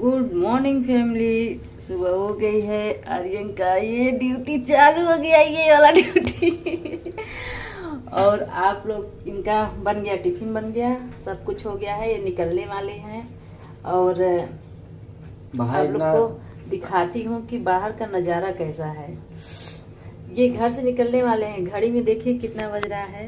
Good morning family. सुबह हो गई है, आर्यन का ये ड्यूटी चालू हो गया, ये वाला ड्यूटी। और आप लोग, इनका बन गया, टिफिन बन गया, सब कुछ हो गया है, ये निकलने वाले हैं। और आप लोग को दिखाती हूँ कि बाहर का नज़ारा कैसा है। ये घर से निकलने वाले हैं। घड़ी में देखिए कितना बज रहा है,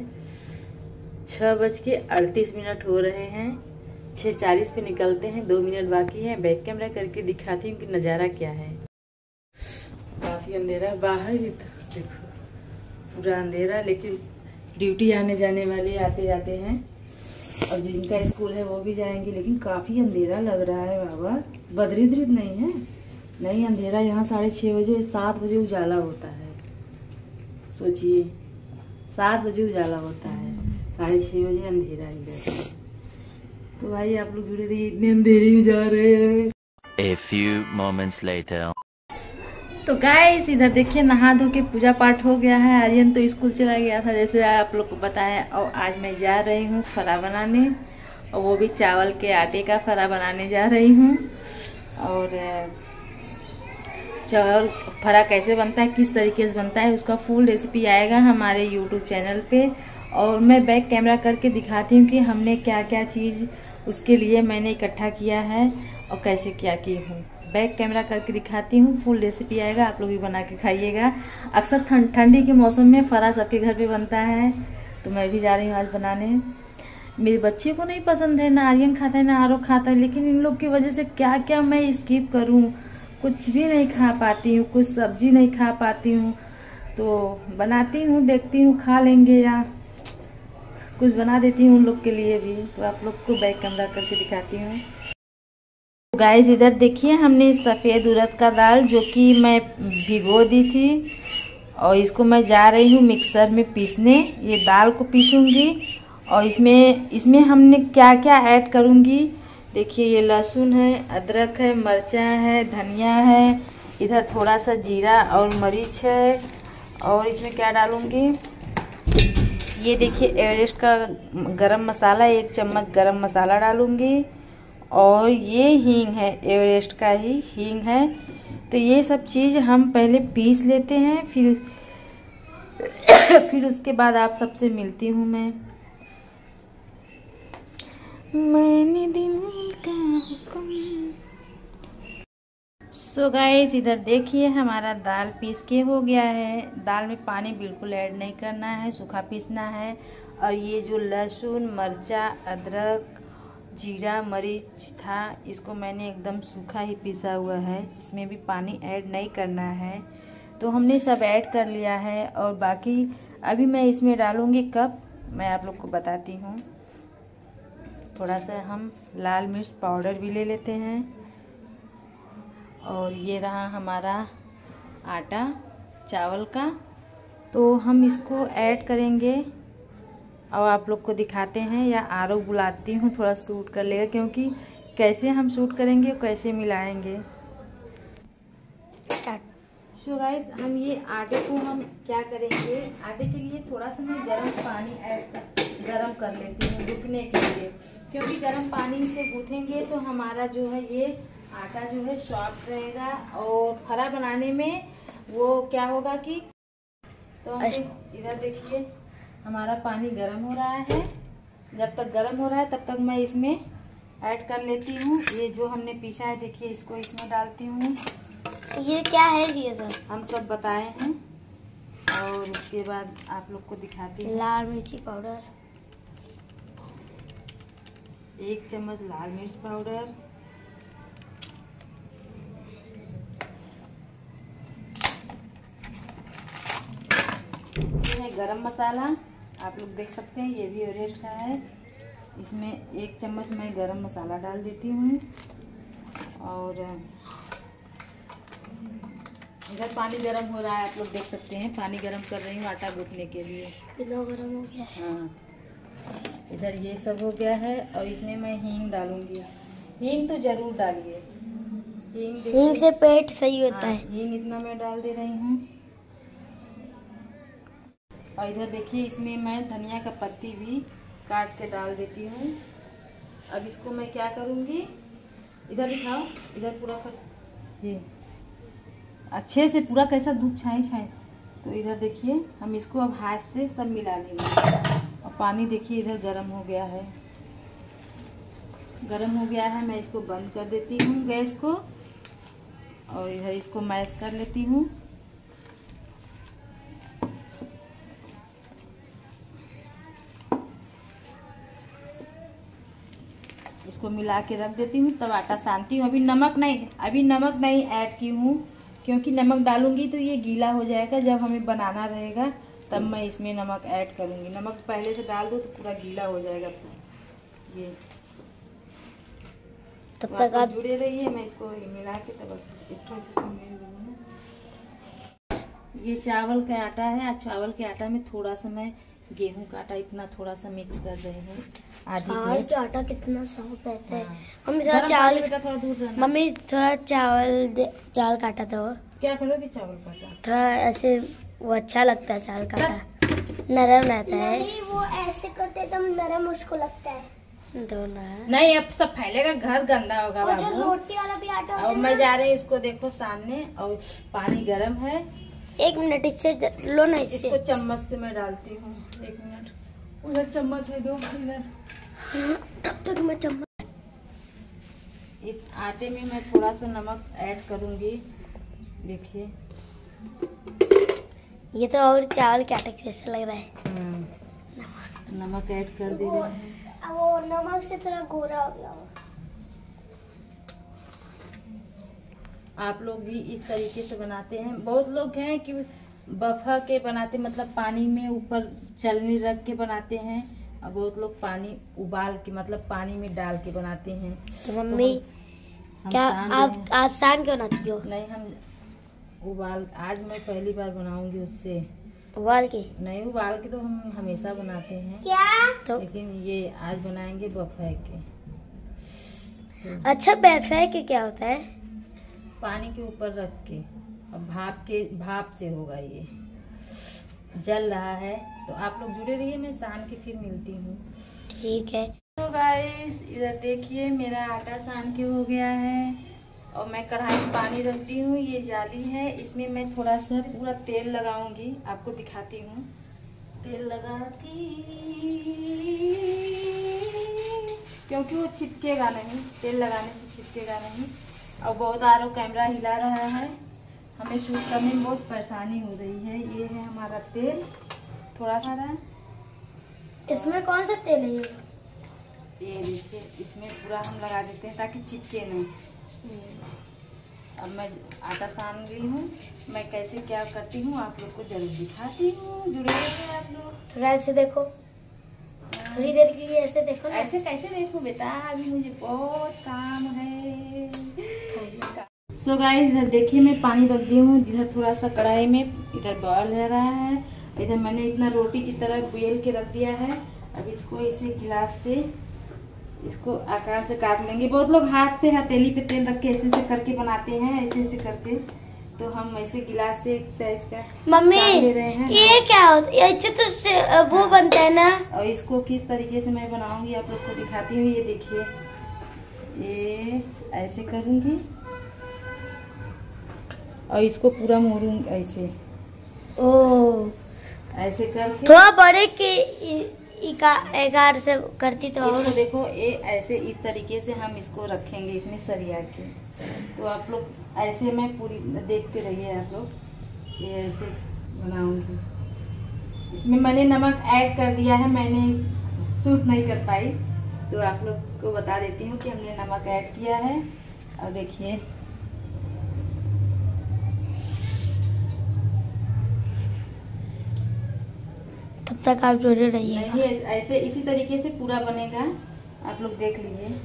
6:38 हो रहे हैं। 6:40 पे निकलते हैं, 2 मिनट बाकी है। बैक कैमरा करके दिखाती हूँ कि नज़ारा क्या है। काफ़ी अंधेरा बाहर ही, देखो पूरा अंधेरा, लेकिन ड्यूटी आने जाने वाले आते जाते हैं, और जिनका स्कूल है वो भी जाएंगे। लेकिन काफ़ी अंधेरा लग रहा है बाबा, बदरी दरीद नहीं है, नहीं अंधेरा। यहाँ 6:30 बजे, 7 बजे उजाला होता है। सोचिए 7 बजे उजाला होता है, 6:30 बजे अंधेरा इधर। तो भाई आप लोग जुड़े रहिए, इतने अंधेरे में जा रहे हैं। A few moments later. तो गाइस इधर देखिए, नहा धो के पूजा पाठ हो गया है। आर्यन तो स्कूल चला गया था, जैसे आप लोग को पता है। और आज मैं जा रही हूँ फरा बनाने, और वो भी चावल के आटे का फरा बनाने जा रही हूँ। और चावल फरा कैसे बनता है, किस तरीके से बनता है, उसका फुल रेसिपी आएगा हमारे YouTube चैनल पे। और मैं बैक कैमरा करके दिखाती हूँ कि हमने क्या क्या चीज़ उसके लिए मैंने इकट्ठा किया है और कैसे क्या की हूँ। बैक कैमरा करके दिखाती हूँ, फुल रेसिपी आएगा, आप लोग भी बना के खाइएगा। अक्सर ठंडी के मौसम में फरा सबके घर पे बनता है, तो मैं भी जा रही हूँ आज बनाने। मेरे बच्चे को नहीं पसंद है, ना आर्यन खाता है ना आरो खाता है, लेकिन इन लोग की वजह से क्या क्या मैं स्किप करूँ, कुछ भी नहीं खा पाती हूँ, कुछ सब्जी नहीं खा पाती हूँ। तो बनाती हूँ, देखती हूँ खा लेंगे, या कुछ बना देती हूँ उन लोग के लिए भी। तो आप लोग को बैक कैमरा करके दिखाती हूँ। तो गाइस इधर देखिए, हमने सफ़ेद उड़द का दाल, जो कि मैं भिगो दी थी, और इसको मैं जा रही हूँ मिक्सर में पीसने। ये दाल को पीसूंगी, और इसमें हमने क्या क्या ऐड करूँगी देखिए। ये लहसुन है, अदरक है, मिर्चा है, धनिया है, इधर थोड़ा सा जीरा और मरीच है। और इसमें क्या डालूँगी, ये देखिए एवरेस्ट का गरम मसाला, 1 चम्मच गरम मसाला डालूंगी। और ये हींग है, एवरेस्ट का ही हींग है। तो ये सब चीज़ हम पहले पीस लेते हैं, फिर उसके बाद आप सबसे मिलती हूँ मैं। मैंने दिल का हुक्म। सो गाइस इधर देखिए, हमारा दाल पीस के हो गया है। दाल में पानी बिल्कुल ऐड नहीं करना है, सूखा पीसना है। और ये जो लहसुन, मिर्चा, अदरक, जीरा, मरीच था, इसको मैंने एकदम सूखा ही पीसा हुआ है, इसमें भी पानी ऐड नहीं करना है। तो हमने सब ऐड कर लिया है। और बाकी अभी मैं इसमें डालूँगी कप, मैं आप लोग को बताती हूँ। थोड़ा सा हम लाल मिर्च पाउडर भी ले लेते हैं। और ये रहा हमारा आटा चावल का, तो हम इसको ऐड करेंगे और आप लोग को दिखाते हैं। या आरो बुलाती हूँ, थोड़ा शूट कर लेगा, क्योंकि कैसे हम शूट करेंगे, कैसे मिलाएंगे। सो गाइस, हम ये आटे को हम क्या करेंगे, आटे के लिए थोड़ा सा मैं गर्म पानी गरम कर लेती हूँ गूँथने के लिए, क्योंकि गर्म पानी से गूँथेंगे तो हमारा जो है ये आटा जो है सॉफ्ट रहेगा। और फरा बनाने में वो क्या होगा कि, तो इधर देखिए हमारा पानी गर्म हो रहा है। जब तक गर्म हो रहा है तब तक मैं इसमें ऐड कर लेती हूँ ये जो हमने पीसा है। देखिए इसको इसमें डालती हूँ। ये क्या है ये सर? हम सब बताए हैं, और उसके बाद आप लोग को दिखाती हूँ। लाल मिर्ची पाउडर, 1 चम्मच लाल मिर्च पाउडर, ये है गरम मसाला, आप लोग देख सकते हैं, ये भी एवरेस्ट का है। इसमें 1 चम्मच मैं गरम मसाला डाल देती हूँ। और इधर पानी गरम हो रहा है, आप लोग देख सकते हैं, पानी गरम कर रही हूँ आटा गूँथने के लिए। किलो गरम हो गया है। हाँ, इधर ये सब हो गया है। और इसमें मैं हींग डालूंगी। हींग तो जरूर डालिए, हींग से पेट सही होता है। हींग इतना मैं डाल दे रही हूँ। और इधर देखिए, इसमें मैं धनिया का पत्ती भी काट के डाल देती हूँ। अब इसको मैं क्या करूँगी, इधर दिखाओ, इधर पूरा कर, ये अच्छे से पूरा कैसा धूप छाए। तो इधर देखिए, हम इसको अब हाथ से सब मिला लेंगे। और पानी देखिए इधर गर्म हो गया है, मैं इसको बंद कर देती हूँ गैस को, और इधर इसको मैश कर लेती हूँ। इसको मिला के रख देती हूँ, तब आटा सानती हूँ। अभी नमक नहीं ऐड की हूँ, क्योंकि नमक डालूंगी तो ये गीला हो जाएगा। जब हमें बनाना रहेगा तब मैं इसमें नमक ऐड करूँगी। नमक पहले से डाल दो तो पूरा गीला हो जाएगा ये। तब तक आप जुड़े रहिए, मैं इसको मिला के तब ये चावल का आटा है। आज चावल के आटा में थोड़ा सा मैं गेहूं का आटा इतना थोड़ा सा मिक्स कर रहे हैं, आधी प्लेट। आटा कितना सॉफ्ट रहता है। हाँ। मम्मी थोड़ा चावल, बेटा थोड़ा दूर रहना। मम्मी थोड़ा चावल काटा दो। क्या करोगे चावल का आटा? थोड़ा ऐसे वो अच्छा लगता है, चावल का आटा नरम रहता है। नहीं, वो ऐसे करते एकदम नरम उसको लगता है। नहीं, अब सब फैलेगा, घर गंदा होगा और जो बाबू। रोटी वाला भी आटा होता अब है मैं ना, जा रही हूँ इसको देखो सामने, और पानी गर्म है। 1 मिनट इससे लो ना, इससे इसको चम्मच से मैं डालती हूँ। 1 मिनट, उधर चम्मच है, दो इधर। तब तक मैं चम्मच। इस आटे में मैं थोड़ा सा नमक ऐड करूँगी, देखिए। ये तो और चावल के आटे जैसे लग रहा है। नमक ऐड कर दे रहे हैं। वो नमक से थोड़ा गोरा हो गया हो। आप लोग भी इस तरीके से बनाते हैं। बहुत लोग हैं कि बफा के बनाते, मतलब पानी में ऊपर चलनी रख के बनाते हैं, और बहुत लोग पानी उबाल के, मतलब पानी में डाल के बनाते हैं। तो मम्मी हम क्या आप सान क्यों बनाती हो? नहीं, हम उबाल, आज मैं पहली बार बनाऊंगी उससे। उबाल के? नहीं, उबाल के तो हम हमेशा बनाते हैं। क्या? तो लेकिन ये आज बनाएंगे बफे के। अच्छा, बैफे के क्या होता है? पानी के ऊपर रख के, अब भाप से होगा। ये जल रहा है, तो आप लोग जुड़े रहिए, मैं सान के फिर मिलती हूँ। ठीक है। तो गाइस, इधर देखिए मेरा आटा सान के हो गया है, और मैं कढ़ाई में पानी रखती हूँ। ये जाली है, इसमें मैं थोड़ा सा पूरा तेल लगाऊंगी, आपको दिखाती हूँ। तेल लगाती, क्योंकि वो चिपकेगा नहीं, तेल लगाने से चिपकेगा नहीं। और बहुत आरो कैमरा हिला रहा है, हमें शूट करने में बहुत परेशानी हो रही है। ये है हमारा तेल, थोड़ा सा। इसमें कौन सा तेल है ये देखिए, इसमें पूरा हम लगा देते हैं ताकि चिपके नहीं। अब मैं आटा सान ली हूँ, मैं कैसे क्या करती हूँ आप लोग को जरूर दिखाती हूँ। जुड़े रहिए आप लोग। थोड़ा ऐसे देखो, थोड़ी देर के लिए ऐसे देखो ना। ऐसे कैसे देखूं बेटा, अभी मुझे बहुत काम है। सो गाइस, इधर देखिए मैं पानी रख दी हूँ, इधर थोड़ा सा कढ़ाई में, इधर बॉयल हो रहा है। इधर मैंने इतना रोटी की तरह बेल के रख दिया है। अब इसको इसे गिलास से, इसको आकार से काट लेंगे। बहुत लोग हाथ से हथेली पे तेल रख के ऐसे से करके बनाते हैं, ऐसे करके। तो हम ऐसे गिलास से एक साइज का मम्मी ले रहे हैं। ये क्या होता है? अच्छे तो वो बनता है ना। और इसको किस तरीके से मैं बनाऊंगी आप लोग को दिखाती हूँ। ये देखिए, ये ऐसे करूंगी और इसको पूरा मोड़ूंगी ऐसे। ओ, ऐसे करके थोड़ा बड़े के एगार से करती तो इसको देखो, ये ऐसे इस तरीके से हम इसको रखेंगे इसमें सरिया के। तो आप लोग ऐसे, मैं पूरी देखते रहिए आप लोग। ये ऐसे बनाऊंगी। इसमें मैंने नमक ऐड कर दिया है, मैंने शूट नहीं कर पाई, तो आप लोग को बता देती हूँ कि हमने नमक ऐड किया है। और देखिए, तब तक आप जुड़े रहिए। नहीं, ऐसे इसी तरीके से पूरा बनेगा, आप लोग देख लीजिए।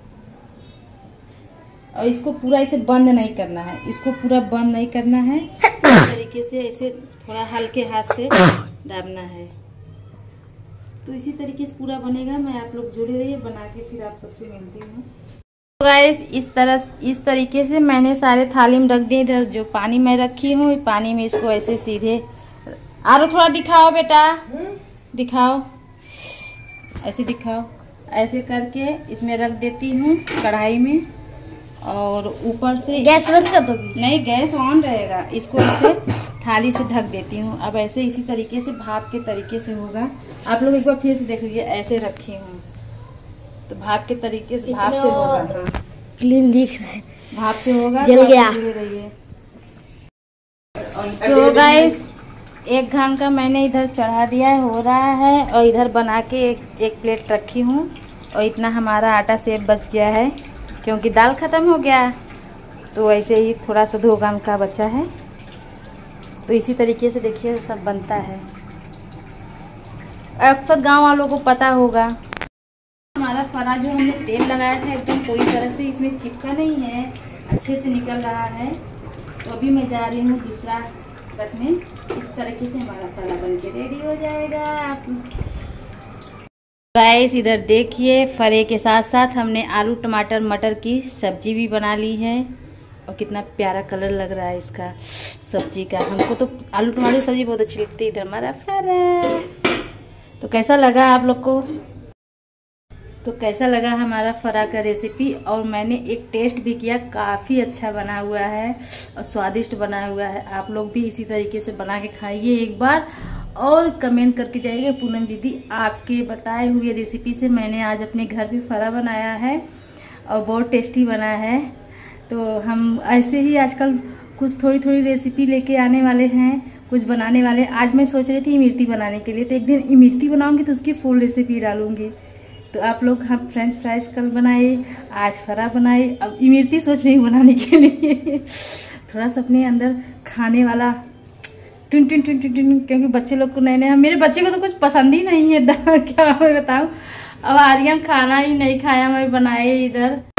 और इसको पूरा ऐसे बंद नहीं करना है, इसको पूरा बंद नहीं करना है। इस तरीके से ऐसे थोड़ा हल्के हाथ से दाबना है, तो इसी तरीके से पूरा बनेगा। मैं आप लोग जुड़े रहिए, बना के फिर आप सबसे मिलती हूँ। तो गाइस, इस तरीके से मैंने सारे थाली में रख दिए। इधर जो पानी मैं रखी हूँ, पानी में इसको ऐसे सीधे, आरो थोड़ा दिखाओ बेटा, दिखाओ, ऐसे दिखाओ। ऐसे करके इसमें रख देती हूँ कढ़ाई में। और ऊपर से गैस बंद कर दोगी? नहीं, गैस ऑन रहेगा। इसको ऐसे थाली से ढक देती हूँ। अब ऐसे इसी तरीके से भाप के तरीके से होगा। आप लोग एक बार फिर से देख लीजिए, ऐसे रखी हूँ तो भाप के तरीके से भाप से होगा। हाँ, क्लीन दिख रहा है। भाप से होगा। जल गया। रहिए। तो गाइस, 1 घंटा मैंने इधर चढ़ा दिया है, हो रहा है। और इधर बना के एक प्लेट रखी हूँ। और इतना हमारा आटा सेब बच गया है क्योंकि दाल खत्म हो गया। तो ऐसे ही थोड़ा सा 2 घंटा बचा है। तो इसी तरीके से देखिए सब बनता है। अक्सर गांव वालों को पता होगा। हमारा फरा जो हमने तेल लगाया था एकदम पूरी तरह से इसमें चिपका नहीं है, अच्छे से निकल रहा है। तो अभी मैं जा रही हूँ दूसरा रखने। इस तरीके से हमारा फरा बन के रेडी हो जाएगा। गाइस, इधर देखिए, फरे के साथ साथ हमने आलू टमाटर मटर की सब्जी भी बना ली है। और कितना प्यारा कलर लग रहा है इसका सब्जी का। हमको तो आलू टमाटर की सब्जी बहुत अच्छी लगती है। इधर हमारा फरा। तो कैसा लगा आप लोग को? तो कैसा लगा हमारा फरा का रेसिपी? और मैंने एक टेस्ट भी किया, काफ़ी अच्छा बना हुआ है और स्वादिष्ट बना हुआ है। आप लोग भी इसी तरीके से बना के खाइए एक बार और कमेंट करके जाइएगा। पूनम दीदी, आपके बताए हुए रेसिपी से मैंने आज अपने घर भी फरा बनाया है और बहुत टेस्टी बना है। तो हम ऐसे ही आजकल कुछ थोड़ी थोड़ी रेसिपी लेके आने वाले हैं, कुछ बनाने वाले। आज मैं सोच रही थी इमरती बनाने के लिए, तो एक दिन इमरती बनाऊंगी तो उसकी फुल रेसिपी डालूंगी। तो आप लोग, हम फ्रेंच फ्राइज कल बनाए, आज फरा बनाए, अब इमरती सोच रही हूँ बनाने के लिए। थोड़ा सा अपने अंदर खाने वाला टुन टुन टुन टुन टुन, क्योंकि बच्चे लोग को नए मेरे बच्चे को तो कुछ पसंद ही नहीं है। क्या मैं बताऊँ, अब आर्यन खाना ही नहीं खाया मैं बनाए इधर।